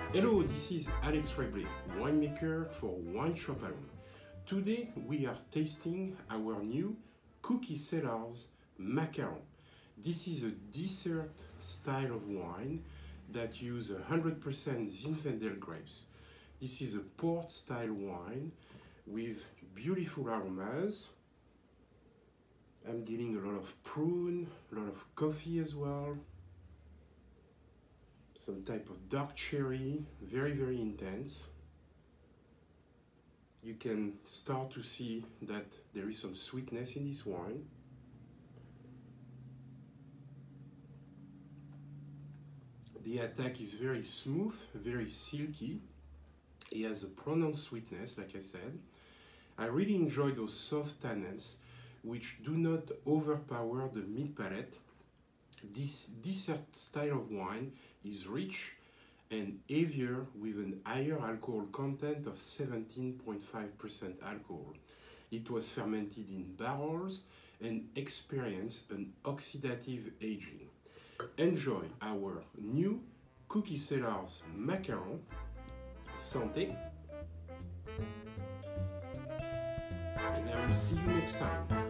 Hello, this is Alex Reblay, winemaker for Wine Shop Alone. Today we are tasting our new Cookie Cellars Macaron. This is a dessert style of wine that uses 100% Zinfandel grapes. This is a port style wine with beautiful aromas. I'm getting a lot of prune, a lot of coffee as well. Some type of dark cherry, very intense. You can start to see that there is some sweetness in this wine. The attack is very smooth, very silky. It has a pronounced sweetness, like I said. I really enjoy those soft tannins which do not overpower the mid palate. This dessert style of wine is rich and heavier with an higher alcohol content of 17.5% alcohol. It was fermented in barrels and experienced an oxidative aging. Enjoy our new Cookie Cellars Macaron. Santé! And I will see you next time.